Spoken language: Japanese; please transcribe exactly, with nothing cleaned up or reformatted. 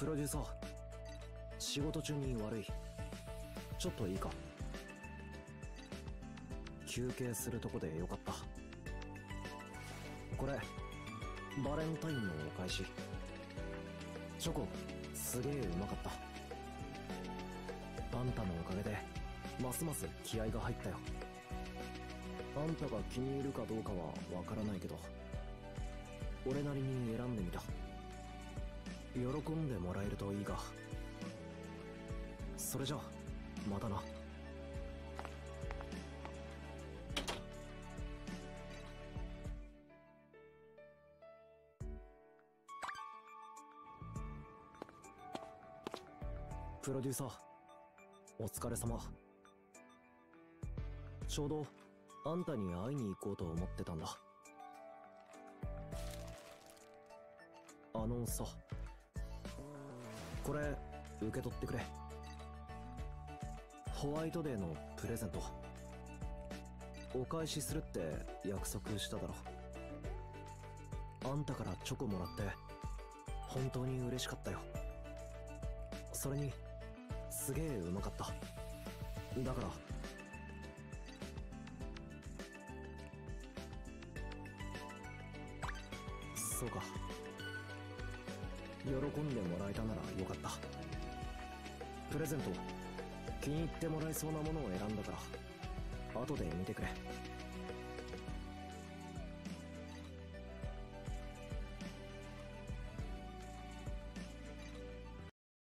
プロデューサー、仕事中に悪い。ちょっといいか？休憩するとこでよかった。これバレンタインのお返し。チョコすげえうまかった。あんたのおかげでますます気合が入ったよ。あんたが気に入るかどうかはわからないけど、俺なりに選んでみた。喜んでもらえるといいが。それじゃまたな。プロデューサー、お疲れ様。ちょうどあんたに会いに行こうと思ってたんだ。あのさ、これ受け取ってくれ。ホワイトデーのプレゼント。お返しするって約束しただろ。あんたからチョコもらって本当に嬉しかったよ。それにすげえうまかった。だからそうか、喜んでもらえたならよかった。プレゼント気に入ってもらえそうなものを選んだから後で見てくれ。